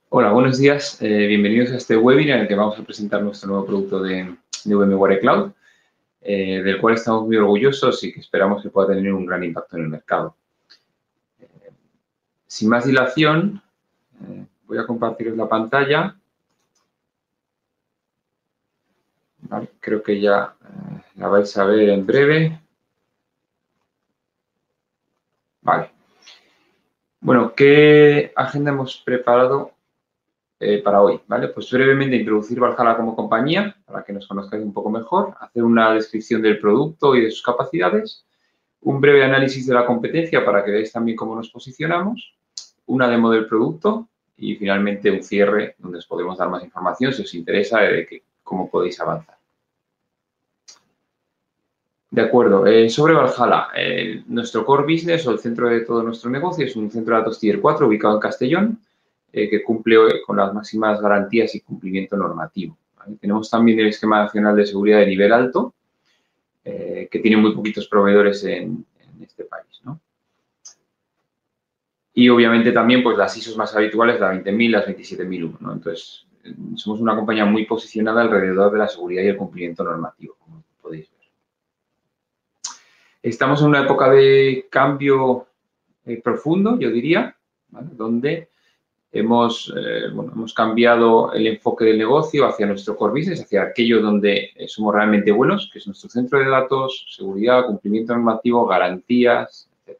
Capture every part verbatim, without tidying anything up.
Hola, buenos días. Eh, bienvenidos a este webinar en el que vamos a presentar nuestro nuevo producto de, de VMware Cloud, eh, del cual estamos muy orgullosos y que esperamos que pueda tener un gran impacto en el mercado. Eh, sin más dilación, eh, voy a compartiros la pantalla. Vale, creo que ya eh, la vais a ver en breve. Vale. Bueno, ¿qué agenda hemos preparado Eh, para hoy? ¿Vale? Pues brevemente introducir Valhalla como compañía, para que nos conozcáis un poco mejor, hacer una descripción del producto y de sus capacidades, un breve análisis de la competencia para que veáis también cómo nos posicionamos, una demo del producto y finalmente un cierre donde os podemos dar más información si os interesa de que, cómo podéis avanzar. De acuerdo. Eh, sobre Valhalla, eh, nuestro core business o el centro de todo nuestro negocio es un centro de datos Tier cuatro ubicado en Castellón, eh, que cumple con las máximas garantías y cumplimiento normativo. ¿Vale? Tenemos también el esquema nacional de seguridad de nivel alto, eh, que tiene muy poquitos proveedores en, en este país, ¿no? Y obviamente también pues las I S Os más habituales, la veinte mil, las veintisiete mil uno, ¿no? Entonces, somos una compañía muy posicionada alrededor de la seguridad y el cumplimiento normativo, como podéis ver. Estamos en una época de cambio eh, profundo, yo diría, ¿vale? Donde hemos, eh, bueno, hemos cambiado el enfoque del negocio hacia nuestro core business, hacia aquello donde eh, somos realmente buenos, que es nuestro centro de datos, seguridad, cumplimiento normativo, garantías, etcétera.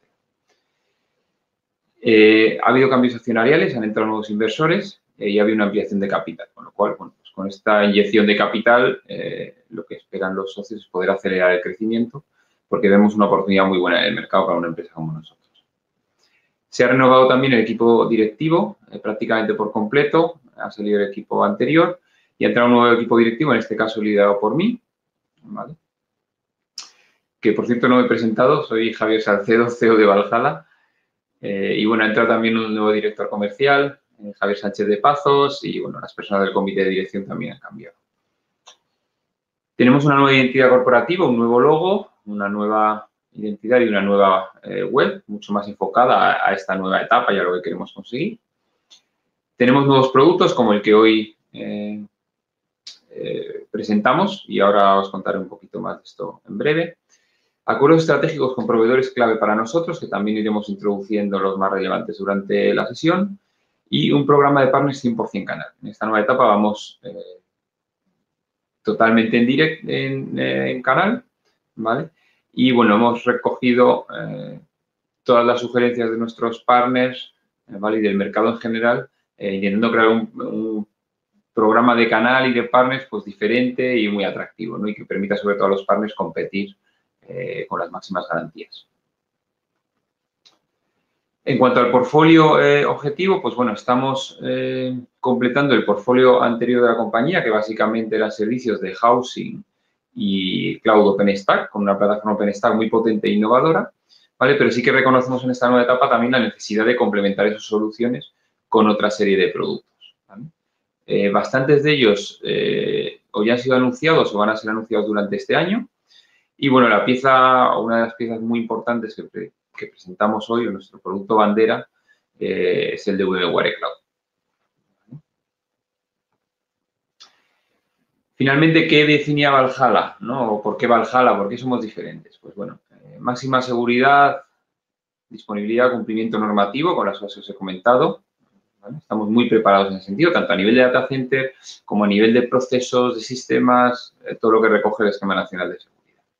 Eh, ha habido cambios accionariales, han entrado nuevos inversores eh, y ha habido una ampliación de capital, con lo cual, bueno, pues con esta inyección de capital, eh, lo que esperan los socios es poder acelerar el crecimiento, porque vemos una oportunidad muy buena en el mercado para una empresa como nosotros. Se ha renovado también el equipo directivo, eh, prácticamente por completo, ha salido el equipo anterior y ha entrado un nuevo equipo directivo, en este caso liderado por mí, ¿vale? Que por cierto no me he presentado, soy Javier Salcedo, C E O de Valhalla. Eh, y bueno, ha entrado también un nuevo director comercial, eh, Javier Sánchez de Pazos, y bueno, las personas del comité de dirección también han cambiado. Tenemos una nueva identidad corporativa, un nuevo logo, una nueva identidad y una nueva eh, web, mucho más enfocada a, a esta nueva etapa y a lo que queremos conseguir. Tenemos nuevos productos como el que hoy eh, eh, presentamos y ahora os contaré un poquito más de esto en breve. Acuerdos estratégicos con proveedores clave para nosotros, que también iremos introduciendo los más relevantes durante la sesión, y un programa de partners cien por cien canal. En esta nueva etapa vamos eh, totalmente en direct en, eh, en canal, ¿vale? Y bueno, hemos recogido eh, todas las sugerencias de nuestros partners, eh, ¿vale? Y del mercado en general, eh, intentando crear un, un programa de canal y de partners pues diferente y muy atractivo, ¿no? Y que permita sobre todo a los partners competir Eh, con las máximas garantías. En cuanto al portfolio eh, objetivo, pues bueno, estamos eh, completando el portfolio anterior de la compañía, que básicamente eran servicios de housing y cloud OpenStack, con una plataforma OpenStack muy potente e innovadora, ¿vale? Pero sí que reconocemos en esta nueva etapa también la necesidad de complementar esas soluciones con otra serie de productos, ¿vale? Eh, bastantes de ellos eh, o ya han sido anunciados o van a ser anunciados durante este año. Y bueno, la pieza, una de las piezas muy importantes que, pre, que presentamos hoy, nuestro producto bandera, eh, es el de VMware Cloud. Finalmente, ¿qué definía Valhalla? ¿No? ¿O por qué Valhalla? ¿Por qué somos diferentes? Pues bueno, eh, máxima seguridad, disponibilidad, cumplimiento normativo, con las cosas que os he comentado. ¿Vale? Estamos muy preparados en ese sentido, tanto a nivel de data center como a nivel de procesos, de sistemas, eh, todo lo que recoge el Esquema Nacional de Seguridad.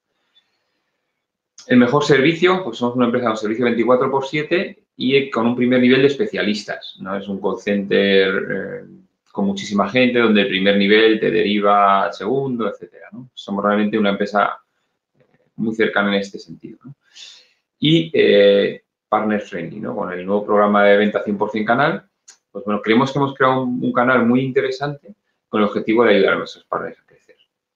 El mejor servicio, pues somos una empresa con servicio veinticuatro por siete y con un primer nivel de especialistas, ¿no? Es un call center eh, con muchísima gente, donde el primer nivel te deriva al segundo, etcétera, ¿no? Somos realmente una empresa muy cercana en este sentido, ¿no? Y eh, partner friendly, ¿no? Con el nuevo programa de venta cien por cien canal, pues bueno, creemos que hemos creado un, un canal muy interesante con el objetivo de ayudar a nuestros partners a crecer.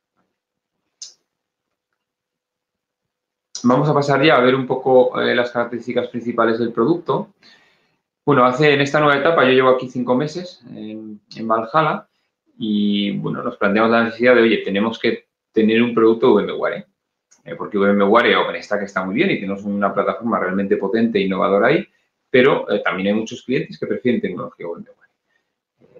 Vamos a pasar ya a ver un poco eh, las características principales del producto. Bueno, hace en esta nueva etapa, yo llevo aquí cinco meses en, en Valhalla y, bueno, nos planteamos la necesidad de, oye, tenemos que tener un producto VMware, ¿eh? Porque VMware OpenStack está muy bien y tenemos una plataforma realmente potente e innovadora ahí, pero eh, también hay muchos clientes que prefieren tecnología VMware.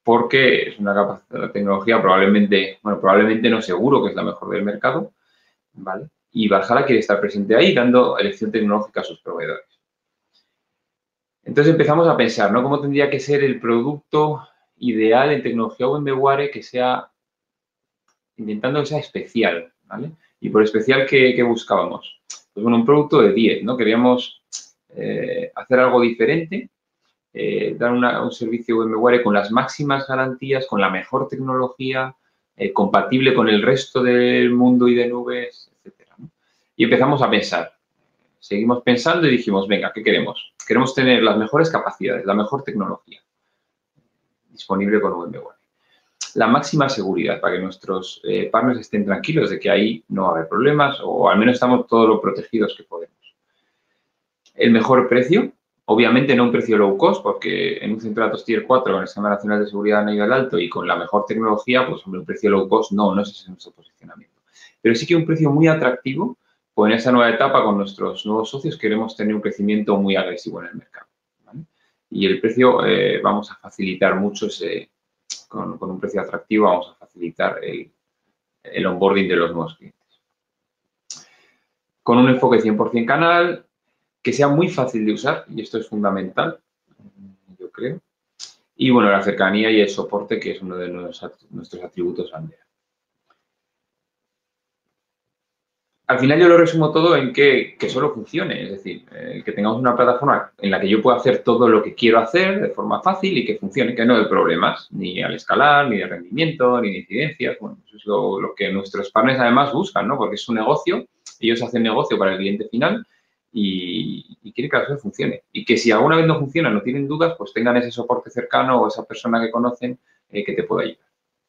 porque es una capacidad de tecnología probablemente, bueno, probablemente no seguro que es la mejor del mercado, ¿vale? Y Valhalla quiere estar presente ahí dando elección tecnológica a sus proveedores. Entonces empezamos a pensar, ¿no? ¿Cómo tendría que ser el producto ideal en tecnología VMware que sea, intentando que sea especial, ¿vale? Y por especial, ¿qué, qué buscábamos? Pues bueno, un producto de diez, ¿no? Queríamos eh, hacer algo diferente, eh, dar una, un servicio VMware con las máximas garantías, con la mejor tecnología, eh, compatible con el resto del mundo y de nubes, etcétera, ¿no? Y empezamos a pensar. Seguimos pensando y dijimos, venga, ¿qué queremos? Queremos tener las mejores capacidades, la mejor tecnología disponible con VMware. La máxima seguridad para que nuestros eh, partners estén tranquilos de que ahí no va a haber problemas o al menos estamos todos lo protegidos que podemos. El mejor precio, obviamente no un precio low cost, porque en un centro de datos tier cuatro con el Sistema Nacional de Seguridad a nivel alto y con la mejor tecnología, pues hombre, un precio low cost no, no ese es nuestro posicionamiento. Pero sí que un precio muy atractivo, pues en esta nueva etapa con nuestros nuevos socios queremos tener un crecimiento muy agresivo en el mercado, ¿vale? Y el precio, eh, vamos a facilitar mucho ese, con, con un precio atractivo, vamos a facilitar el, el onboarding de los nuevos clientes. Con un enfoque cien por cien canal, que sea muy fácil de usar, y esto es fundamental, yo creo. Y, bueno, la cercanía y el soporte, que es uno de nuestros atributos bandera. Al final yo lo resumo todo en que, que solo funcione, es decir, eh, que tengamos una plataforma en la que yo pueda hacer todo lo que quiero hacer de forma fácil y que funcione, que no hay problemas, ni al escalar, ni de rendimiento, ni de incidencias. Bueno, eso es lo, lo que nuestros partners además buscan, ¿no? Porque es un negocio, ellos hacen negocio para el cliente final y, y quieren que la cosa funcione. Y que si alguna vez no funciona, no tienen dudas, pues tengan ese soporte cercano o esa persona que conocen eh, que te pueda ayudar.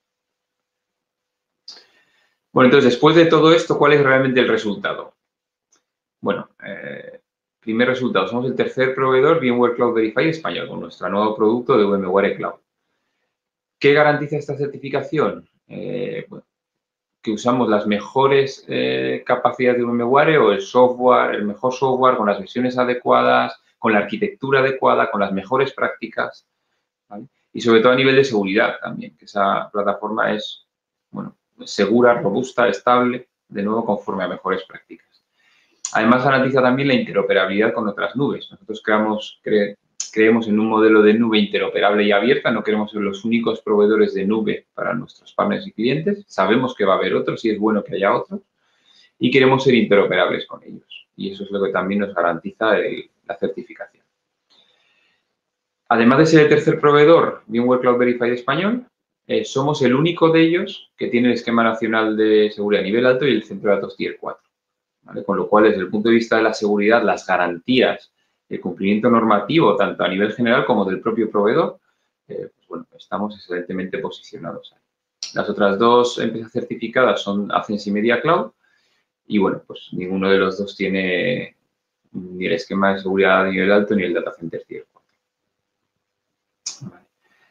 Bueno, entonces, después de todo esto, ¿cuál es realmente el resultado? Bueno, eh, primer resultado, somos el tercer proveedor VMware Cloud Verified español con nuestro nuevo producto de VMware Cloud. ¿Qué garantiza esta certificación? Eh, bueno, que usamos las mejores eh, capacidades de VMware o el software, el mejor software con las versiones adecuadas, con la arquitectura adecuada, con las mejores prácticas, ¿vale? Y sobre todo a nivel de seguridad también, que esa plataforma es, bueno, segura, robusta, estable, de nuevo conforme a mejores prácticas. Además, garantiza también la interoperabilidad con otras nubes. Nosotros creamos, cre, creemos en un modelo de nube interoperable y abierta. No queremos ser los únicos proveedores de nube para nuestros partners y clientes. Sabemos que va a haber otros y es bueno que haya otros. Y queremos ser interoperables con ellos. Y eso es lo que también nos garantiza el, la certificación. Además de ser el tercer proveedor VMware Cloud Verified español, eh, somos el único de ellos que tiene el esquema nacional de seguridad a nivel alto y el centro de datos tier cuatro. ¿Vale? Con lo cual, desde el punto de vista de la seguridad, las garantías, el cumplimiento normativo, tanto a nivel general como del propio proveedor, eh, pues bueno, estamos excelentemente posicionados ahí. Las otras dos empresas certificadas son Ascensi y Media Cloud y, bueno, pues ninguno de los dos tiene ni el esquema de seguridad a nivel alto ni el data center tier cuatro. Vale.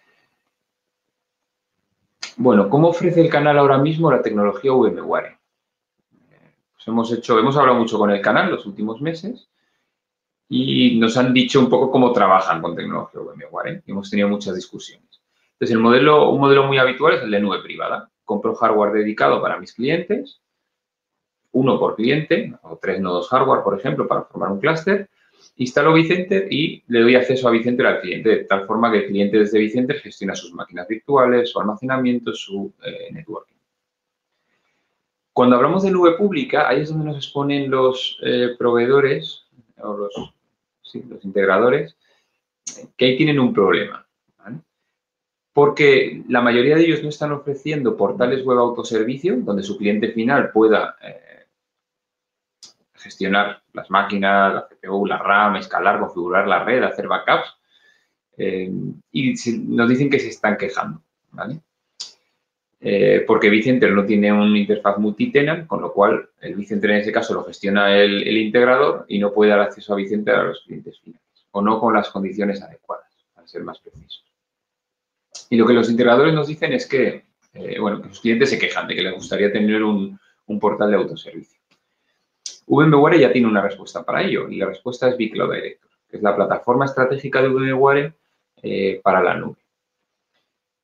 Bueno, ¿cómo ofrece el canal ahora mismo la tecnología VMware? Pues hemos hecho, hemos hablado mucho con el canal los últimos meses y nos han dicho un poco cómo trabajan con tecnología VMware, ¿eh? Y hemos tenido muchas discusiones. Entonces, el modelo, un modelo muy habitual es el de nube privada. Compro hardware dedicado para mis clientes, uno por cliente, o tres nodos hardware, por ejemplo, para formar un clúster. Instalo vCenter y le doy acceso a vCenter al cliente, de tal forma que el cliente desde vCenter gestiona sus máquinas virtuales, su almacenamiento, su eh, networking. Cuando hablamos de nube pública, ahí es donde nos exponen los eh, proveedores o los, sí, los integradores, que ahí tienen un problema, ¿vale? Porque la mayoría de ellos no están ofreciendo portales web autoservicio donde su cliente final pueda eh, gestionar las máquinas, la C P U, la RAM, escalar, configurar la red, hacer backups. Eh, y nos dicen que se están quejando, ¿vale? Eh, porque vCenter no tiene una interfaz multitenant, con lo cual el vCenter en ese caso lo gestiona el, el integrador y no puede dar acceso a vCenter a los clientes finales, o no con las condiciones adecuadas, para ser más precisos. Y lo que los integradores nos dicen es que, eh, bueno, que los clientes se quejan de que les gustaría tener un, un portal de autoservicio. VMware ya tiene una respuesta para ello, y la respuesta es vCloud Director, que es la plataforma estratégica de VMware eh, para la nube.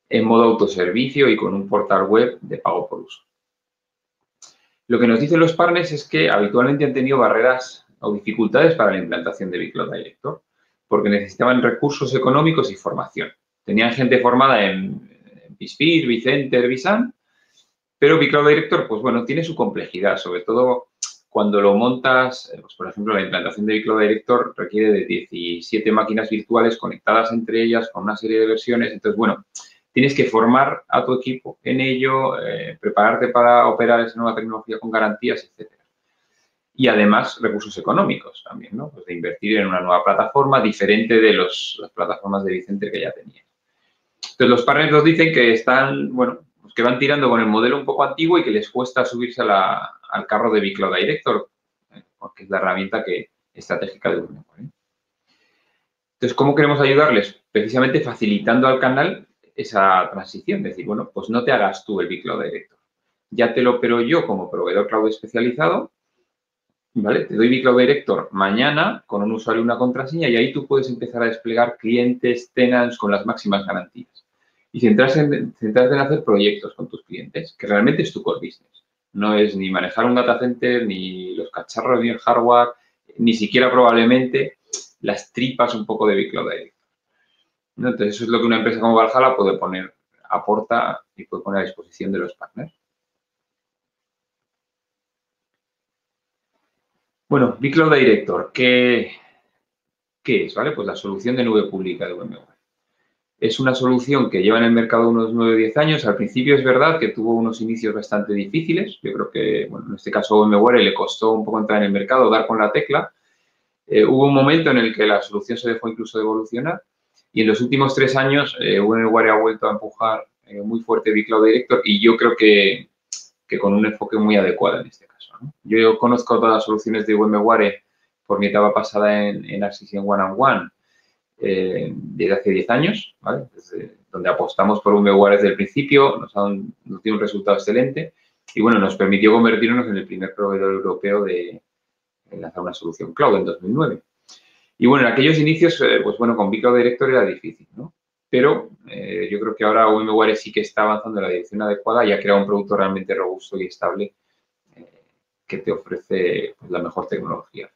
en modo autoservicio y con un portal web de pago por uso. Lo que nos dicen los partners es que habitualmente han tenido barreras o dificultades para la implantación de BigCloud Director, porque necesitaban recursos económicos y formación. Tenían gente formada en BigSphere, vCenter, vSAN, pero BigCloud Director, pues bueno, tiene su complejidad, sobre todo cuando lo montas, pues por ejemplo, la implantación de BigCloud Director requiere de diecisiete máquinas virtuales conectadas entre ellas con una serie de versiones. Entonces, bueno, tienes que formar a tu equipo en ello, eh, prepararte para operar esa nueva tecnología con garantías, etcétera. Y además, recursos económicos también, ¿no? Pues de invertir en una nueva plataforma diferente de los, las plataformas de vCenter que ya tenías. Entonces, los partners nos dicen que están, bueno, pues que van tirando con el modelo un poco antiguo y que les cuesta subirse a la, al carro de BigCloud Director, ¿eh? Porque es la herramienta que, estratégica de VMware, ¿eh? Entonces, ¿cómo queremos ayudarles? Precisamente facilitando al canal esa transición. Es decir, bueno, pues no te hagas tú el BigCloud Director. Ya te lo opero yo como proveedor cloud especializado, ¿vale? Te doy BigCloud Director mañana con un usuario y una contraseña y ahí tú puedes empezar a desplegar clientes, tenants con las máximas garantías. Y centrarse en, centrarse en hacer proyectos con tus clientes, que realmente es tu core business. No es ni manejar un data center, ni los cacharros, ni el hardware, ni siquiera probablemente las tripas un poco de BigCloud Director, ¿no? Entonces, eso es lo que una empresa como Valhalla puede poner, aporta y puede poner a disposición de los partners. Bueno, BigCloud Director, ¿qué, qué es? ¿Vale? Pues la solución de nube pública de VMware. Es una solución que lleva en el mercado unos nueve o diez años. Al principio es verdad que tuvo unos inicios bastante difíciles. Yo creo que, bueno, en este caso a VMware le costó un poco entrar en el mercado, dar con la tecla. Eh, hubo un momento en el que la solución se dejó incluso de evolucionar y en los últimos tres años eh, VMware ha vuelto a empujar eh, muy fuerte BigCloud Director y yo creo que, que con un enfoque muy adecuado en este caso, ¿no? Yo conozco todas las soluciones de VMware por mi etapa pasada en, en Axis y en One and One. Eh, desde hace diez años, ¿vale? Desde donde apostamos por VMware desde el principio, nos, han, nos dio un resultado excelente y, bueno, nos permitió convertirnos en el primer proveedor europeo de lanzar una solución cloud en dos mil nueve. Y, bueno, en aquellos inicios, eh, pues, bueno, con BigCloud Director era difícil, ¿no? Pero eh, yo creo que ahora VMware sí que está avanzando en la dirección adecuada y ha creado un producto realmente robusto y estable eh, que te ofrece, pues, la mejor tecnología.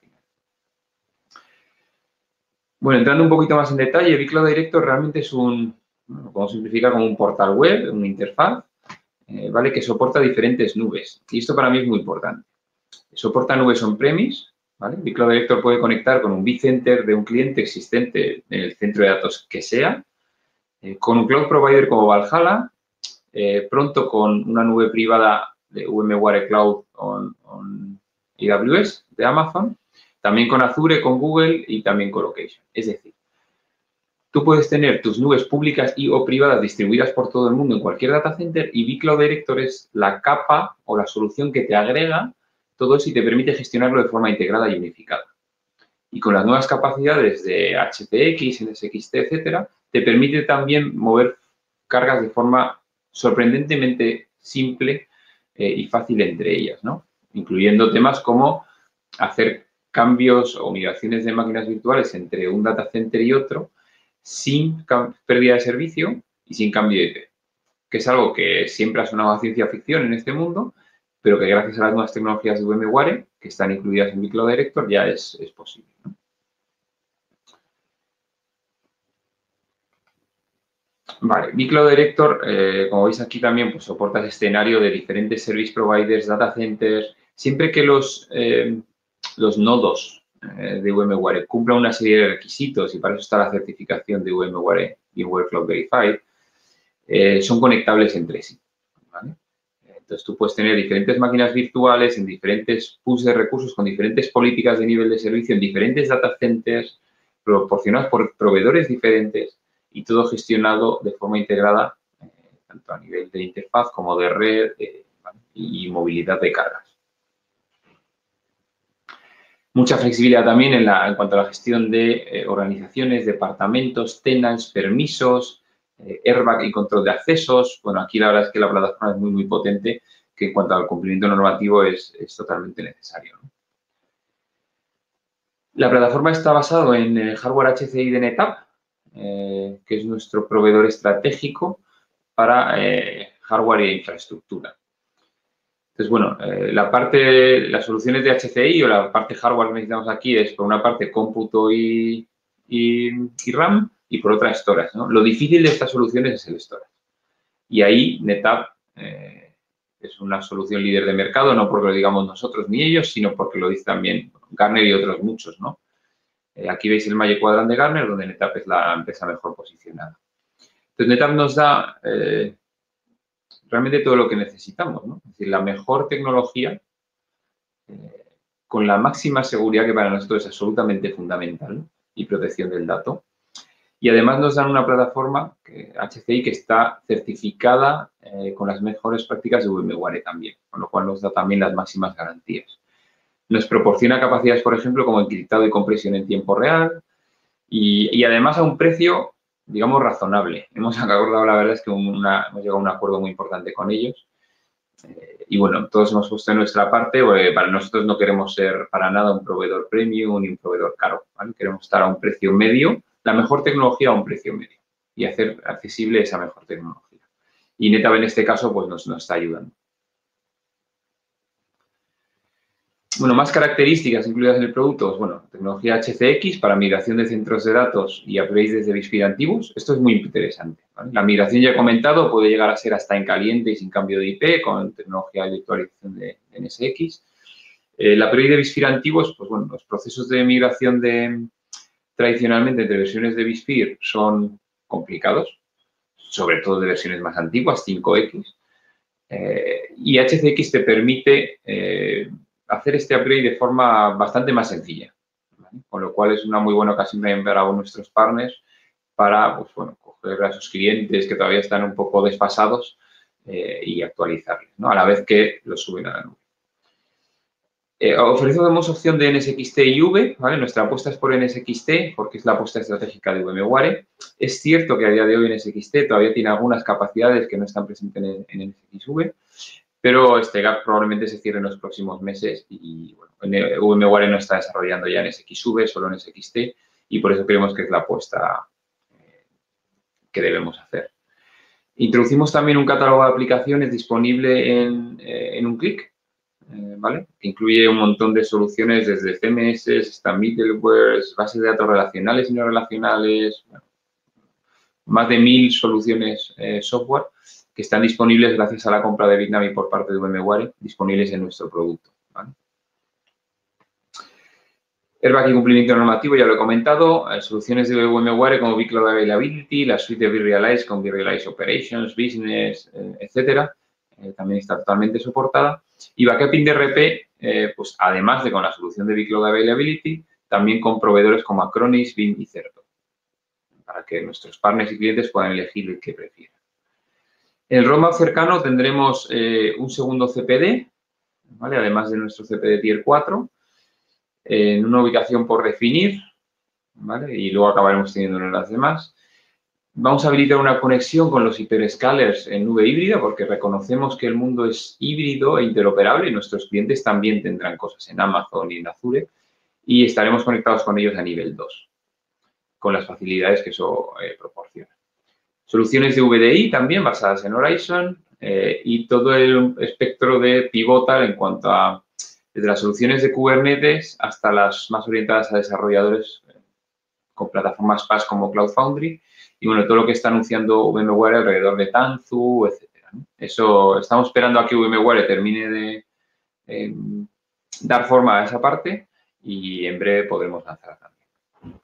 Bueno, entrando un poquito más en detalle, BigCloud Director realmente es un, bueno, lo podemos simplificar como un portal web, una interfaz, eh, ¿vale? Que soporta diferentes nubes. Y esto para mí es muy importante. Soporta nubes on-premise, ¿vale? BigCloud Director puede conectar con un vCenter de un cliente existente en el centro de datos que sea, eh, con un cloud provider como Valhalla, eh, pronto con una nube privada de VMware Cloud on, on A W S de Amazon, también con Azure, con Google y también con Colocation. Es decir, tú puedes tener tus nubes públicas y o privadas distribuidas por todo el mundo en cualquier data center y BigCloud Director es la capa o la solución que te agrega todo eso y te permite gestionarlo de forma integrada y unificada. Y con las nuevas capacidades de H P X, N S X T, etcétera, te permite también mover cargas de forma sorprendentemente simple eh, y fácil entre ellas, ¿no? Incluyendo temas como hacer cambios o migraciones de máquinas virtuales entre un data center y otro sin pérdida de servicio y sin cambio de I P, que es algo que siempre ha sonado a ciencia ficción en este mundo, pero que gracias a las nuevas tecnologías de VMware, que están incluidas en BigCloud Director, ya es, es posible, ¿no? Vale, BigCloud Director, eh, como veis aquí también, pues soporta el escenario de diferentes service providers, data centers, siempre que los, eh, los nodos eh, de VMware cumplan una serie de requisitos, y para eso está la certificación de VMware, VMware Cloud Verified, eh, son conectables entre sí, ¿vale? Entonces, tú puedes tener diferentes máquinas virtuales en diferentes pools de recursos con diferentes políticas de nivel de servicio en diferentes data centers proporcionados por proveedores diferentes y todo gestionado de forma integrada, eh, tanto a nivel de interfaz como de red eh, y movilidad de cargas. Mucha flexibilidad también en, la, en cuanto a la gestión de eh, organizaciones, departamentos, tenants, permisos, eh, airbag y control de accesos. Bueno, aquí la verdad es que la plataforma es muy, muy potente, que en cuanto al cumplimiento normativo es, es totalmente necesario, ¿no? La plataforma está basada en el hardware H C I de NetApp, eh, que es nuestro proveedor estratégico, para eh, hardware e infraestructura. Entonces, bueno, eh, la parte, las soluciones de H C I o la parte hardware que necesitamos aquí es, por una parte, cómputo y, y, y RAM, y por otra, storage, ¿no? Lo difícil de estas soluciones es el storage. Y ahí NetApp eh, es una solución líder de mercado, no porque lo digamos nosotros ni ellos, sino porque lo dice también Gartner y otros muchos, ¿no? Eh, aquí veis el Magic Quadrant de Gartner, donde NetApp es la empresa mejor posicionada. Entonces, NetApp nos da eh, realmente todo lo que necesitamos, ¿no? Es decir, la mejor tecnología eh, con la máxima seguridad, que para nosotros es absolutamente fundamental, y protección del dato. Y además nos dan una plataforma, que, H C I, que está certificada eh, con las mejores prácticas de VMware también, con lo cual nos da también las máximas garantías. Nos proporciona capacidades, por ejemplo, como encriptado y compresión en tiempo real, y, y además a un precio, digamos, razonable. Hemos acordado, la verdad es que una, hemos llegado a un acuerdo muy importante con ellos. Eh, y bueno, todos hemos puesto en nuestra parte, porque para nosotros no queremos ser para nada un proveedor premium ni un proveedor caro, ¿vale? Queremos estar a un precio medio, la mejor tecnología a un precio medio y hacer accesible esa mejor tecnología. Y NetApp en este caso pues nos, nos está ayudando. Bueno, más características incluidas en el producto, pues, bueno, tecnología H C X para migración de centros de datos y upgrades desde BIOS antiguos. Esto es muy interesante, ¿vale? La migración, ya he comentado, puede llegar a ser hasta en caliente y sin cambio de I P con tecnología de virtualización de N S X. Eh, la upgrade de BIOS antiguos, pues bueno, los procesos de migración de, tradicionalmente entre versiones de BIOS son complicados, sobre todo de versiones más antiguas, cinco X. Eh, y H C X te permite eh, hacer este upgrade de forma bastante más sencilla, ¿vale? Con lo cual es una muy buena ocasión también para nuestros partners para, pues bueno, coger a sus clientes que todavía están un poco desfasados eh, y actualizarles, ¿no? A la vez que los suben a la nube. Eh, ofrecemos opción de N S X T y V, ¿vale? Nuestra apuesta es por N S X T porque es la apuesta estratégica de VMware. Es cierto que a día de hoy N S X T todavía tiene algunas capacidades que no están presentes en, en N S X V, pero este gap probablemente se cierre en los próximos meses y, bueno, VMware no está desarrollando ya N S X V, solo N S X T, y por eso creemos que es la apuesta eh, que debemos hacer. Introducimos también un catálogo de aplicaciones disponible en, eh, en un clic, eh, ¿vale? Que incluye un montón de soluciones desde C M S hasta middleware, bases de datos relacionales y no relacionales, bueno, más de mil soluciones eh, software que están disponibles gracias a la compra de Bitnami por parte de VMware, disponibles en nuestro producto, ¿vale? Airbag y cumplimiento normativo, ya lo he comentado. Eh, soluciones de VMware como vCloud Availability, la suite de vRealize con vRealize Operations, Business, eh, etcétera. Eh, también está totalmente soportada. Y Backup D R P, eh, pues además de con la solución de vCloud Availability, también con proveedores como Acronis, Veeam y Certo, para que nuestros partners y clientes puedan elegir el que prefieran. En el roadmap cercano tendremos eh, un segundo C P D, ¿vale? Además de nuestro C P D Tier cuatro, en una ubicación por definir, ¿vale? Y luego acabaremos teniendo en las demás. Vamos a habilitar una conexión con los hyperscalers en nube híbrida porque reconocemos que el mundo es híbrido e interoperable y nuestros clientes también tendrán cosas en Amazon y en Azure y estaremos conectados con ellos a nivel dos, con las facilidades que eso eh, proporciona. Soluciones de V D I también basadas en Horizon eh, y todo el espectro de Pivotal en cuanto a desde las soluciones de Kubernetes hasta las más orientadas a desarrolladores eh, con plataformas PaaS como Cloud Foundry y, bueno, todo lo que está anunciando VMware alrededor de Tanzu, etcétera, ¿no? Eso, estamos esperando a que VMware termine de eh, dar forma a esa parte y en breve podremos lanzar también.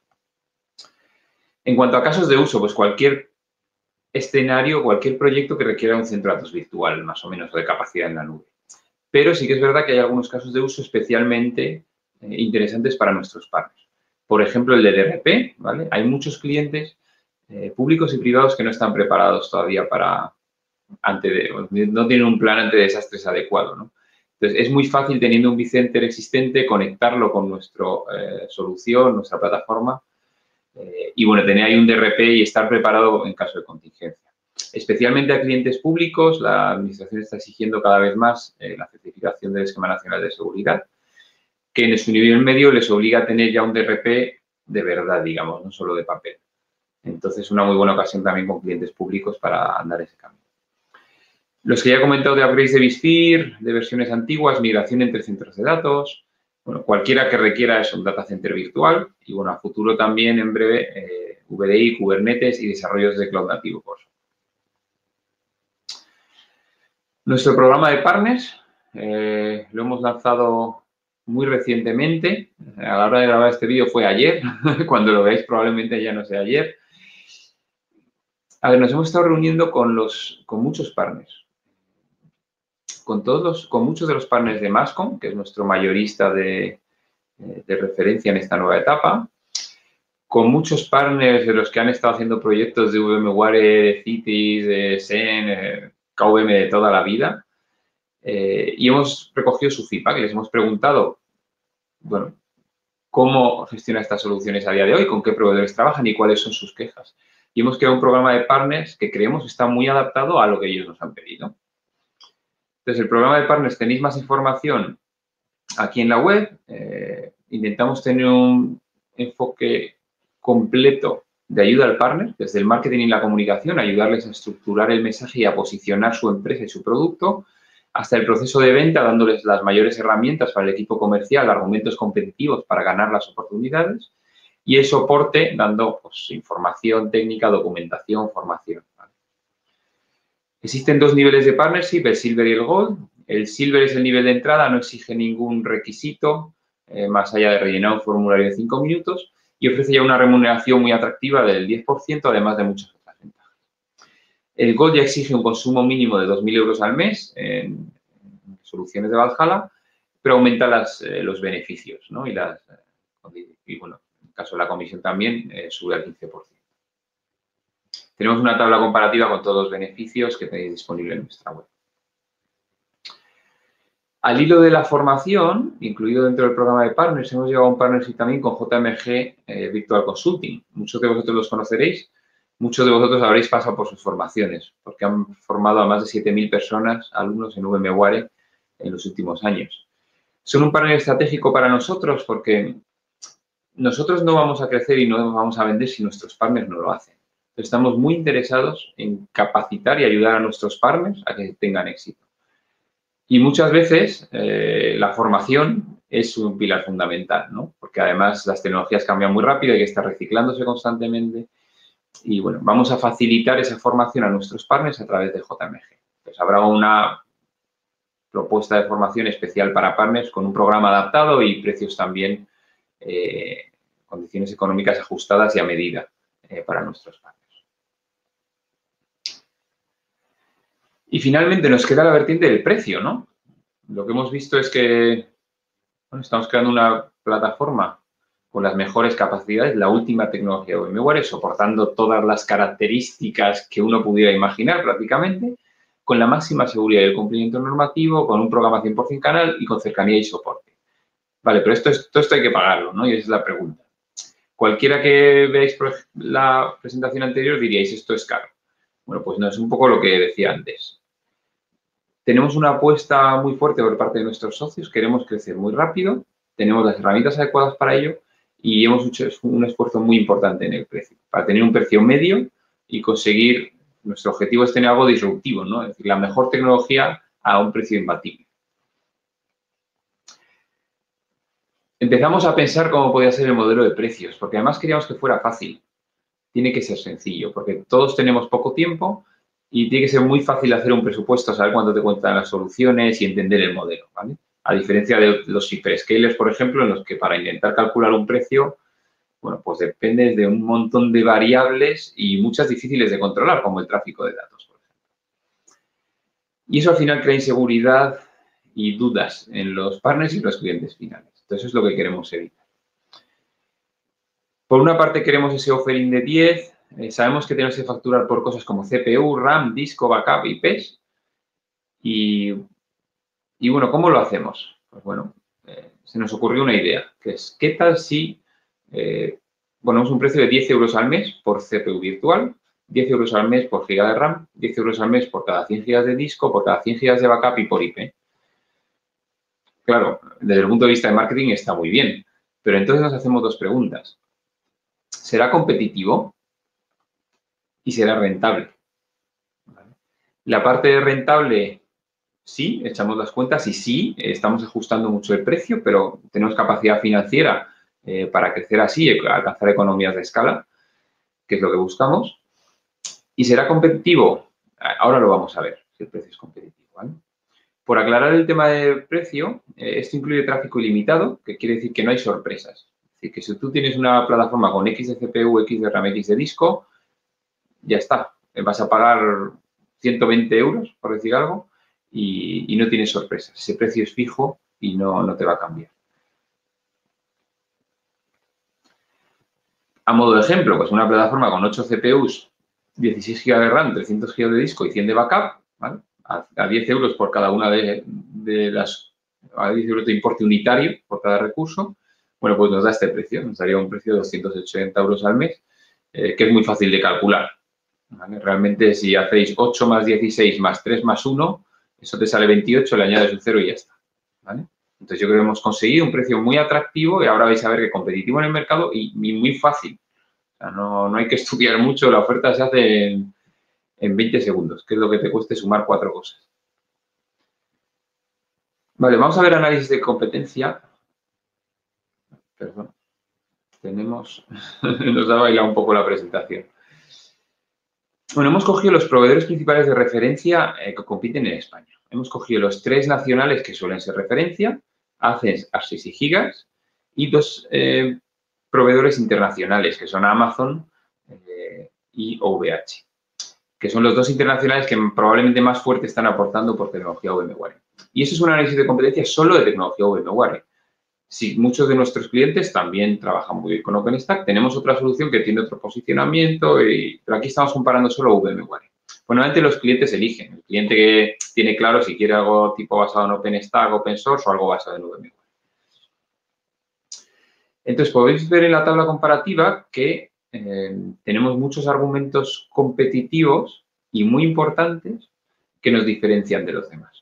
En cuanto a casos de uso, pues cualquier escenario, cualquier proyecto que requiera un centro de datos virtual, más o menos, o de capacidad en la nube. Pero sí que es verdad que hay algunos casos de uso especialmente eh, interesantes para nuestros partners. Por ejemplo, el de D R P, ¿vale? Hay muchos clientes eh, públicos y privados que no están preparados todavía para, ante de, no tienen un plan ante desastres adecuado, ¿no? Entonces, es muy fácil, teniendo un vCenter existente, conectarlo con nuestra eh, solución, nuestra plataforma, eh, y, bueno, tener ahí un D R P y estar preparado en caso de contingencia. Especialmente a clientes públicos, la Administración está exigiendo cada vez más eh, la certificación del Esquema Nacional de Seguridad, que en su nivel medio les obliga a tener ya un D R P de verdad, digamos, no solo de papel. Entonces, una muy buena ocasión también con clientes públicos para andar ese camino. Los que ya he comentado de upgrades de vSphere, de versiones antiguas, migración entre centros de datos, bueno, cualquiera que requiera es un data center virtual y, bueno, a futuro también, en breve, eh, V D I, Kubernetes y desarrollos de cloud nativo. Por nuestro programa de partners eh, lo hemos lanzado muy recientemente. A la hora de grabar este vídeo fue ayer. Cuando lo veáis probablemente ya no sea ayer. A ver, nos hemos estado reuniendo con, los, con muchos partners. Con, todos los, con muchos de los partners de Mascom, que es nuestro mayorista de, de referencia en esta nueva etapa. Con muchos partners de los que han estado haciendo proyectos de VMware, de Citrix, de Xen, eh, K V M de toda la vida. Eh, y hemos recogido su feedback. Les hemos preguntado, bueno, cómo gestiona estas soluciones a día de hoy, con qué proveedores trabajan y cuáles son sus quejas. Y hemos creado un programa de partners que creemos está muy adaptado a lo que ellos nos han pedido. Entonces, el programa de partners, tenéis más información aquí en la web. Eh, intentamos tener un enfoque completo de ayuda al partner, desde el marketing y la comunicación, ayudarles a estructurar el mensaje y a posicionar su empresa y su producto, hasta el proceso de venta, dándoles las mayores herramientas para el equipo comercial, argumentos competitivos para ganar las oportunidades, y el soporte, dando pues, información técnica, documentación, formación. ¿Vale? Existen dos niveles de partnership, el Silver y el Gold. El Silver es el nivel de entrada, no exige ningún requisito, eh, más allá de rellenar un formulario de cinco minutos, y ofrece ya una remuneración muy atractiva del diez por ciento, además de muchas otras ventajas. El Gold ya exige un consumo mínimo de dos mil euros al mes en, en soluciones de Valhalla, pero aumenta las, eh, los beneficios, ¿no? Y, las, eh, y, bueno, en el caso de la comisión también eh, sube al quince por ciento. Tenemos una tabla comparativa con todos los beneficios que tenéis disponible en nuestra web. Al hilo de la formación, incluido dentro del programa de partners, hemos llegado a un partnership también con J M G eh, Virtual Consulting. Muchos de vosotros los conoceréis, muchos de vosotros habréis pasado por sus formaciones, porque han formado a más de siete mil personas, alumnos en VMware en los últimos años. Son un partner estratégico para nosotros porque nosotros no vamos a crecer y no vamos a vender si nuestros partners no lo hacen. Estamos muy interesados en capacitar y ayudar a nuestros partners a que tengan éxito. Y muchas veces eh, la formación es un pilar fundamental, ¿no? Porque además las tecnologías cambian muy rápido, hay que estar reciclándose constantemente. Y bueno, vamos a facilitar esa formación a nuestros partners a través de J M G. Pues habrá una propuesta de formación especial para partners con un programa adaptado y precios también, eh, condiciones económicas ajustadas y a medida eh, para nuestros partners. Y finalmente nos queda la vertiente del precio, ¿no? Lo que hemos visto es que bueno, estamos creando una plataforma con las mejores capacidades, la última tecnología de VMware, soportando todas las características que uno pudiera imaginar prácticamente, con la máxima seguridad y el cumplimiento normativo, con un programa cien por cien canal y con cercanía y soporte. Vale, pero esto, es, todo esto hay que pagarlo, ¿no? Y esa es la pregunta. Cualquiera que veáis la presentación anterior diríais, esto es caro. Bueno, pues no, es un poco lo que decía antes. Tenemos una apuesta muy fuerte por parte de nuestros socios, queremos crecer muy rápido, tenemos las herramientas adecuadas para ello y hemos hecho un esfuerzo muy importante en el precio, para tener un precio medio y conseguir, nuestro objetivo es tener algo disruptivo, ¿no? Es decir, la mejor tecnología a un precio imbatible. Empezamos a pensar cómo podía ser el modelo de precios, porque además queríamos que fuera fácil. Tiene que ser sencillo, porque todos tenemos poco tiempo y tiene que ser muy fácil hacer un presupuesto, saber cuánto te cuentan las soluciones y entender el modelo, ¿vale? A diferencia de los hyperscalers, por ejemplo, en los que para intentar calcular un precio, bueno, pues depende de un montón de variables y muchas difíciles de controlar, como el tráfico de datos, por ejemplo. Y eso al final crea inseguridad y dudas en los partners y los clientes finales. Entonces, eso es lo que queremos evitar. Por una parte, queremos ese offering de diez. Eh, sabemos que tenemos que facturar por cosas como C P U, RAM, disco, backup y P E S. Y, y bueno, ¿cómo lo hacemos? Pues bueno, eh, se nos ocurrió una idea, que es, ¿qué tal si eh, ponemos un precio de diez euros al mes por C P U virtual, diez euros al mes por giga de RAM, diez euros al mes por cada cien gigas de disco, por cada cien gigas de backup y por I P? Claro, desde el punto de vista de marketing está muy bien, pero entonces nos hacemos dos preguntas. ¿Será competitivo? Y será rentable. ¿Vale? La parte rentable, sí, echamos las cuentas y sí, estamos ajustando mucho el precio, pero tenemos capacidad financiera eh, para crecer así y alcanzar economías de escala, que es lo que buscamos. ¿Y será competitivo? Ahora lo vamos a ver, si el precio es competitivo, ¿vale? Por aclarar el tema del precio, eh, esto incluye tráfico ilimitado, que quiere decir que no hay sorpresas. Es decir, que si tú tienes una plataforma con X de C P U, X de RAM, X de disco, ya está. Vas a pagar ciento veinte euros, por decir algo, y, y no tienes sorpresas. Ese precio es fijo y no, no te va a cambiar. A modo de ejemplo, pues una plataforma con ocho C P Us, dieciséis gigas de RAM, trescientos gigas de disco y cien de backup, ¿vale? A, a diez euros por cada una de, de las... a diez euros de importe unitario por cada recurso, bueno, pues nos da este precio. Nos daría un precio de doscientos ochenta euros al mes, eh, que es muy fácil de calcular, ¿vale? Realmente, si hacéis ocho más dieciséis más tres más uno, eso te sale veintiocho, le añades un cero y ya está, ¿vale? Entonces, yo creo que hemos conseguido un precio muy atractivo y ahora vais a ver que competitivo en el mercado y, y muy fácil. O sea, no, no hay que estudiar mucho, la oferta se hace en, en veinte segundos, que es lo que te cueste sumar cuatro cosas. Vale, vamos a ver análisis de competencia. Perdón. Tenemos... nos ha bailado un poco la presentación. Bueno, hemos cogido los proveedores principales de referencia eh, que compiten en España. Hemos cogido los tres nacionales que suelen ser referencia, Access, Axis y Gigas, y dos eh, proveedores internacionales, que son Amazon eh, y O V H, que son los dos internacionales que probablemente más fuerte están aportando por tecnología VMware. Y eso es un análisis de competencia solo de tecnología VMware. Si muchos de nuestros clientes también trabajan muy bien con OpenStack, tenemos otra solución que tiene otro posicionamiento, y, pero aquí estamos comparando solo VMware. Pues normalmente los clientes eligen. El cliente que tiene claro si quiere algo tipo basado en OpenStack, Open Source o algo basado en VMware. Entonces, podéis ver en la tabla comparativa que eh, tenemos muchos argumentos competitivos y muy importantes que nos diferencian de los demás.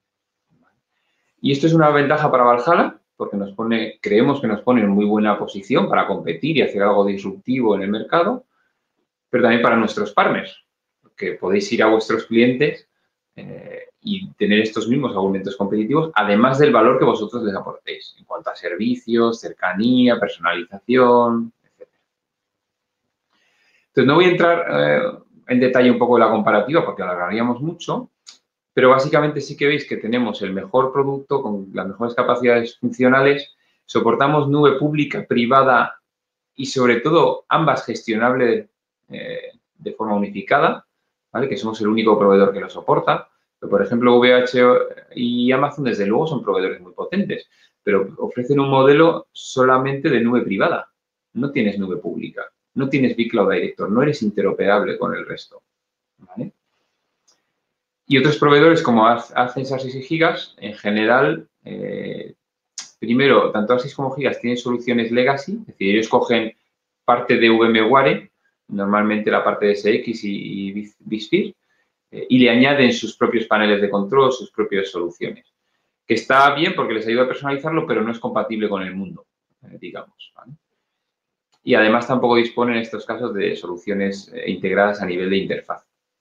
Y esto es una ventaja para Valhalla, porque nos pone, creemos que nos pone en muy buena posición para competir y hacer algo disruptivo en el mercado, pero también para nuestros partners, porque podéis ir a vuestros clientes eh, y tener estos mismos argumentos competitivos, además del valor que vosotros les aportéis en cuanto a servicios, cercanía, personalización, etcétera. Entonces, no voy a entrar eh, en detalle un poco de la comparativa porque alargaríamos mucho, pero básicamente sí que veis que tenemos el mejor producto con las mejores capacidades funcionales, soportamos nube pública, privada y sobre todo ambas gestionables eh, de forma unificada, ¿vale? Que somos el único proveedor que lo soporta. Pero, por ejemplo, O V H y Amazon desde luego son proveedores muy potentes, pero ofrecen un modelo solamente de nube privada. No tienes nube pública, no tienes vCloud Director, no eres interoperable con el resto, ¿vale? Y otros proveedores como Access, Axis y Gigas, en general, eh, primero, tanto Axis como Gigas tienen soluciones legacy, es decir, ellos cogen parte de VMware, normalmente la parte de S X y, y vSphere, eh, y le añaden sus propios paneles de control, sus propias soluciones. Que está bien porque les ayuda a personalizarlo, pero no es compatible con el mundo, eh, digamos, ¿vale? Y además tampoco disponen en estos casos de soluciones eh, integradas a nivel de interfaz.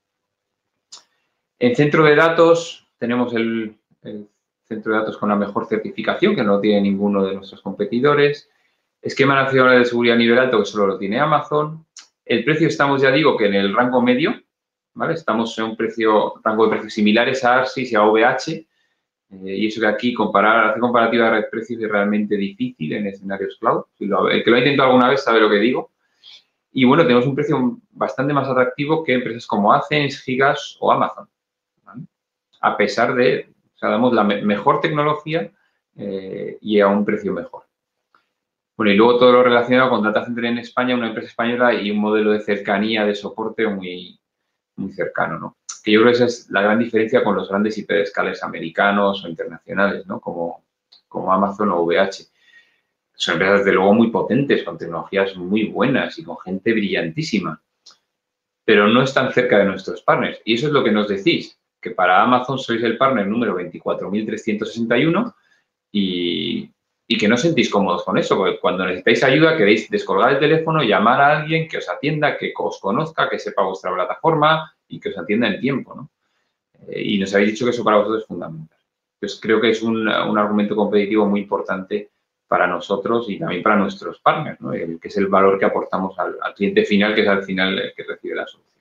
En centro de datos tenemos el, el centro de datos con la mejor certificación, que no tiene ninguno de nuestros competidores. Esquema nacional de seguridad a nivel alto, que solo lo tiene Amazon. El precio estamos, ya digo, que en el rango medio, ¿vale? Estamos en un precio, rango de precios similares a Axis y a O V H. Eh, y eso que aquí comparar, hacer comparativa de precios es realmente difícil en escenarios cloud. Si lo, el que lo ha intentado alguna vez sabe lo que digo. Y bueno, tenemos un precio bastante más atractivo que empresas como Access, Gigas o Amazon, ¿vale? A pesar de, o sea, damos la me mejor tecnología eh, y a un precio mejor. Bueno, y luego todo lo relacionado con Data Center en España, una empresa española y un modelo de cercanía, de soporte muy, muy cercano, ¿no? Que yo creo que esa es la gran diferencia con los grandes hiperescalers americanos o internacionales, ¿no? Como, como Amazon o O V H. Son empresas, desde luego, muy potentes, con tecnologías muy buenas y con gente brillantísima, pero no están cerca de nuestros partners. Y eso es lo que nos decís, que para Amazon sois el partner número veinticuatro mil trescientos sesenta y uno y, y que no os sentís cómodos con eso, porque cuando necesitáis ayuda queréis descolgar el teléfono, llamar a alguien que os atienda, que os conozca, que sepa vuestra plataforma y que os atienda en tiempo, ¿no? Eh, y nos habéis dicho que eso para vosotros es fundamental. Pues creo que es un, un argumento competitivo muy importante para nosotros y también para nuestros partners, ¿no? El, que es el valor que aportamos al, al cliente final, que es al final el que recibe la solución.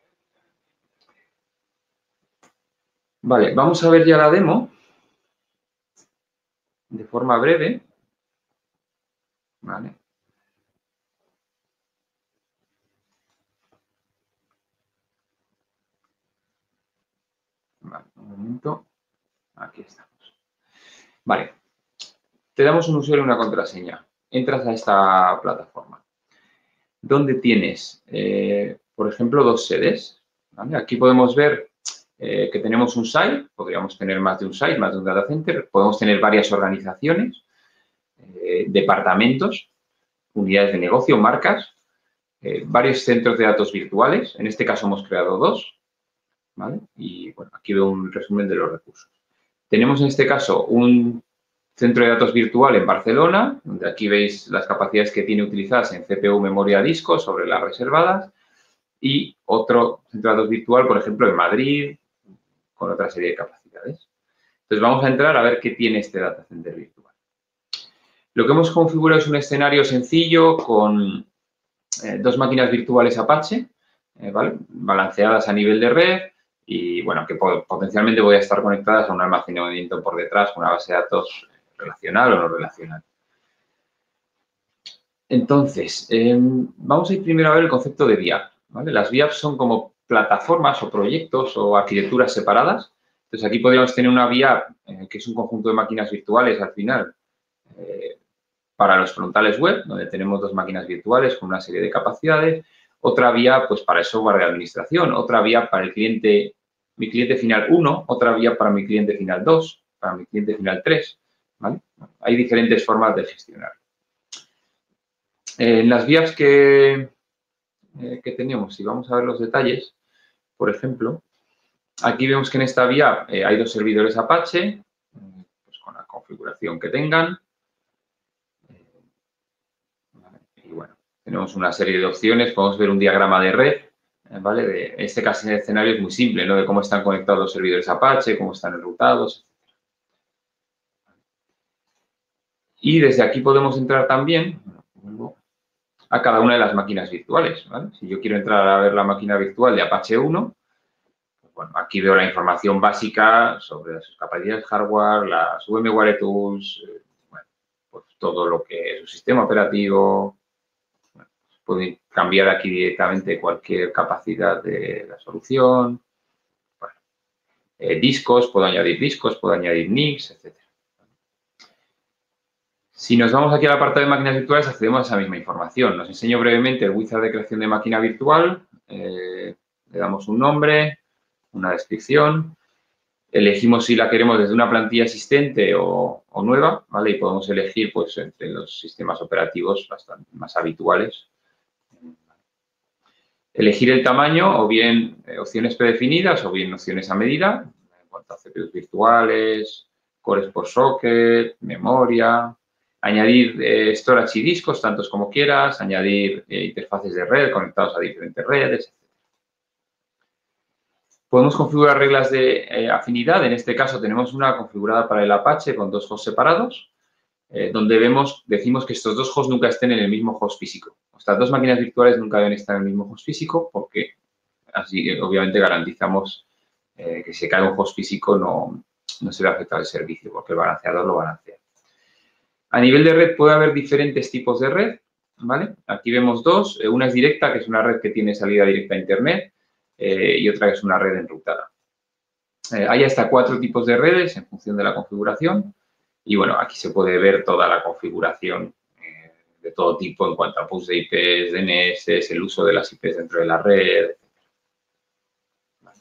Vale, vamos a ver ya la demo de forma breve. Vale. Vale, un momento. Aquí estamos. Vale. Te damos un usuario y una contraseña. Entras a esta plataforma, donde tienes, eh, por ejemplo, dos sedes. ¿Vale? Aquí podemos ver eh, que tenemos un site, podríamos tener más de un site, más de un data center, podemos tener varias organizaciones, eh, departamentos, unidades de negocio, marcas, eh, varios centros de datos virtuales. En este caso hemos creado dos, ¿vale? Y bueno, aquí veo un resumen de los recursos. Tenemos en este caso un centro de datos virtual en Barcelona, donde aquí veis las capacidades que tiene utilizadas en C P U, memoria, disco, sobre las reservadas, y otro centro de datos virtual, por ejemplo, en Madrid, con otra serie de capacidades. Entonces, vamos a entrar a ver qué tiene este data center virtual. Lo que hemos configurado es un escenario sencillo con eh, dos máquinas virtuales Apache, eh, ¿vale? Balanceadas a nivel de red y, bueno, que potencialmente voy a estar conectadas a un almacenamiento por detrás, una base de datos relacional o no relacional. Entonces, eh, vamos a ir primero a ver el concepto de V I A P, ¿vale? Las V I A P son como plataformas o proyectos o arquitecturas separadas. Entonces, aquí podríamos tener una V I A P, eh, que es un conjunto de máquinas virtuales al final, eh, para los frontales web, donde tenemos dos máquinas virtuales con una serie de capacidades. Otra V I A P, pues, para el software de administración. Otra V I A P para el cliente, mi cliente final uno. Otra V I A P para mi cliente final dos. Para mi cliente final tres, ¿vale? Hay diferentes formas de gestionar. En las V I A Ps que, eh, que tenemos, si vamos a ver los detalles, por ejemplo, aquí vemos que en esta V I A P eh, hay dos servidores Apache, pues con la configuración que tengan. Y bueno, tenemos una serie de opciones, podemos ver un diagrama de red, ¿vale? De, en este caso, el escenario es muy simple, ¿no? De cómo están conectados los servidores Apache, cómo están enrutados, etcétera. Y desde aquí podemos entrar también a cada una de las máquinas virtuales, ¿vale? Si yo quiero entrar a ver la máquina virtual de Apache uno, pues bueno, aquí veo la información básica sobre sus capacidades hardware, las VMware Tools, eh, bueno, pues todo lo que es su sistema operativo. Bueno, pues puedo cambiar aquí directamente cualquier capacidad de la solución. Bueno, eh, discos, puedo añadir discos, puedo añadir N I Cs, etcétera. Si nos vamos aquí al apartado de máquinas virtuales, accedemos a esa misma información. Nos enseño brevemente el wizard de creación de máquina virtual. Eh, le damos un nombre, una descripción. Elegimos si la queremos desde una plantilla existente o, o nueva, ¿vale? Y podemos elegir, pues, entre los sistemas operativos bastante más habituales. Elegir el tamaño, o bien eh, opciones predefinidas, o bien opciones a medida, en cuanto a C P Us virtuales, cores por socket, memoria. Añadir eh, storage y discos, tantos como quieras. Añadir eh, interfaces de red conectados a diferentes redes. Podemos configurar reglas de eh, afinidad. En este caso, tenemos una configurada para el Apache con dos hosts separados, eh, donde vemos, decimos que estos dos hosts nunca estén en el mismo host físico. Estas dos máquinas virtuales nunca deben estar en el mismo host físico porque así, obviamente, garantizamos eh, que si se cae un host físico no, no se va a afectar el servicio porque el balanceador lo balancea. A nivel de red puede haber diferentes tipos de red, ¿vale? Aquí vemos dos. Una es directa, que es una red que tiene salida directa a Internet, eh, y otra que es una red enrutada. Eh, hay hasta cuatro tipos de redes en función de la configuración. Y, bueno, aquí se puede ver toda la configuración eh, de todo tipo en cuanto a push de I Ps, D N S, el uso de las I Ps dentro de la red. Vale.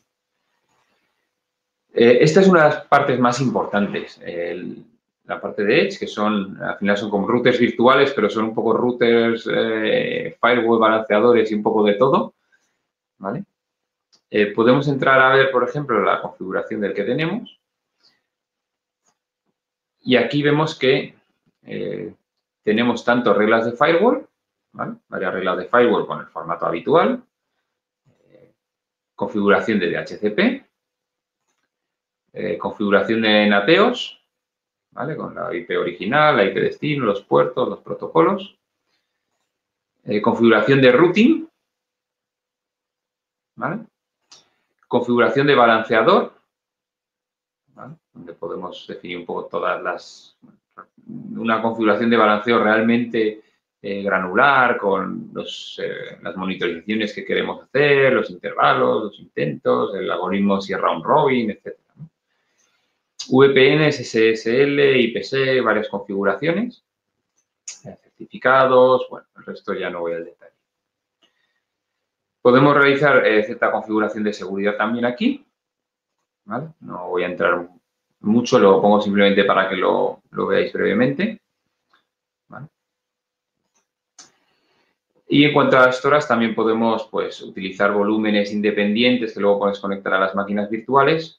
Eh, esta es una de las partes más importantes. El, la parte de Edge, que son, al final son como routers virtuales, pero son un poco routers, eh, firewall, balanceadores y un poco de todo, ¿vale? Eh, podemos entrar a ver, por ejemplo, la configuración del que tenemos. Y aquí vemos que eh, tenemos tanto reglas de firewall, ¿vale? Varias reglas de firewall con el formato habitual, eh, configuración de D H C P, Eh, configuración de nateos, ¿vale? Con la I P original, la I P destino, los puertos, los protocolos. Eh, configuración de routing, ¿vale? Configuración de balanceador, ¿vale? Donde podemos definir un poco todas las... Una configuración de balanceo realmente eh, granular con los, eh, las monitorizaciones que queremos hacer, los intervalos, los intentos, el algoritmo si round robin, etcétera, ¿no? V P Ns, S S L, I P C, varias configuraciones, certificados, bueno, el resto ya no voy al detalle. Podemos realizar eh, cierta configuración de seguridad también aquí, ¿vale? No voy a entrar mucho, lo pongo simplemente para que lo, lo veáis brevemente, ¿vale? Y en cuanto a las storage, también podemos pues, utilizar volúmenes independientes que luego puedes conectar a las máquinas virtuales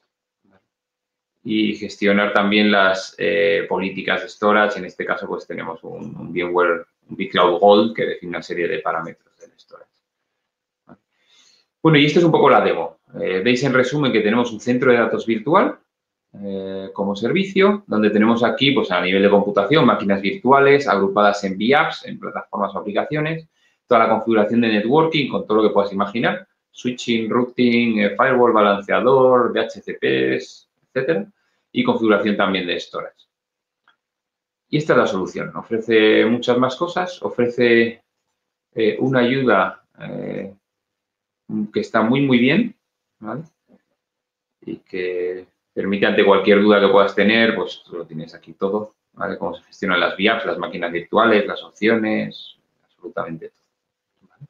y gestionar también las eh, políticas de storage. En este caso, pues tenemos un, un VMware, un vCloud Gold que define una serie de parámetros del storage. ¿Vale? Bueno, y esto es un poco la demo. Eh, veis en resumen que tenemos un centro de datos virtual eh, como servicio, donde tenemos aquí, pues a nivel de computación, máquinas virtuales agrupadas en V apps, en plataformas o aplicaciones, toda la configuración de networking con todo lo que puedas imaginar, switching, routing, eh, firewall, balanceador, D H C Ps, etcétera, y configuración también de storage. Y esta es la solución. Ofrece muchas más cosas, ofrece eh, una ayuda eh, que está muy, muy bien, ¿vale? Y que permite, ante cualquier duda que puedas tener, pues tú lo tienes aquí todo, ¿vale? Cómo se gestionan las V apps, las máquinas virtuales, las opciones, absolutamente todo. ¿Vale?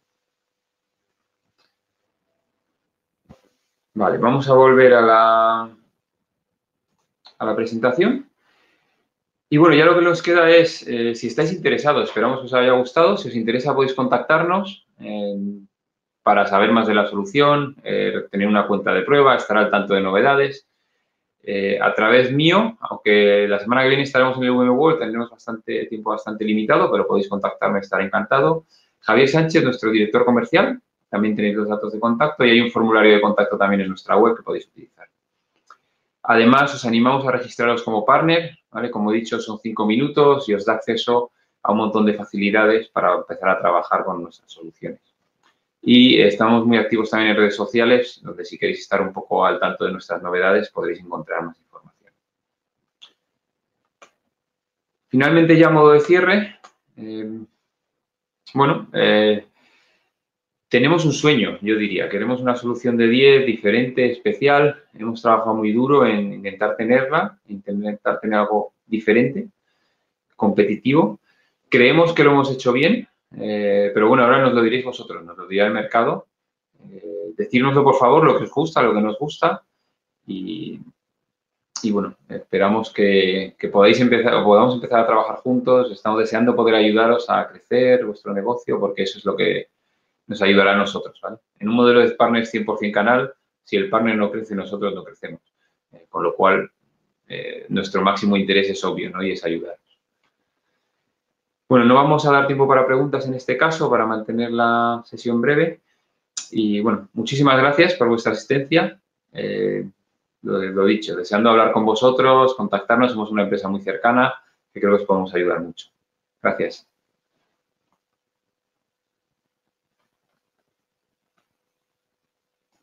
Vale, vamos a volver a la, a la presentación. Y bueno, ya lo que nos queda es, eh, si estáis interesados, esperamos que os haya gustado, si os interesa podéis contactarnos eh, para saber más de la solución, eh, tener una cuenta de prueba, estar al tanto de novedades. Eh, a través mío, aunque la semana que viene estaremos en el VMworld, tendremos bastante tiempo bastante limitado, pero podéis contactarme, estaré encantado. Javier Sánchez, nuestro director comercial, también tenéis los datos de contacto y hay un formulario de contacto también en nuestra web que podéis utilizar. Además, os animamos a registraros como partner, ¿vale? Como he dicho, son cinco minutos y os da acceso a un montón de facilidades para empezar a trabajar con nuestras soluciones. Y estamos muy activos también en redes sociales, donde si queréis estar un poco al tanto de nuestras novedades podréis encontrar más información. Finalmente, ya a modo de cierre, eh, bueno, eh, tenemos un sueño, yo diría. Queremos una solución de diez diferente, especial. Hemos trabajado muy duro en intentar tenerla, intentar tener algo diferente, competitivo. Creemos que lo hemos hecho bien, eh, pero bueno, ahora nos lo diréis vosotros, nos lo dirá el mercado. Eh, decírnoslo, por favor, lo que os gusta, lo que nos gusta y, y bueno, esperamos que, que podáis empezar, o podamos empezar a trabajar juntos. Estamos deseando poder ayudaros a crecer vuestro negocio porque eso es lo que nos ayudará a nosotros, ¿vale? En un modelo de partners cien por cien canal, si el partner no crece, nosotros no crecemos. Eh, con lo cual, eh, nuestro máximo interés es obvio, ¿no? Y es ayudar. Bueno, no vamos a dar tiempo para preguntas en este caso, para mantener la sesión breve. Y, bueno, muchísimas gracias por vuestra asistencia. Eh, lo, lo dicho, deseando hablar con vosotros, contactarnos. Somos una empresa muy cercana que creo que os podemos ayudar mucho. Gracias.